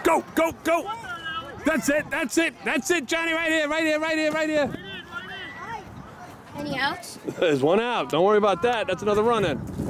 Go, go, go. That's it, that's it, that's it, Johnny, right here, right here, right here, right here. Any outs? There's one out. Don't worry about that. That's another run in.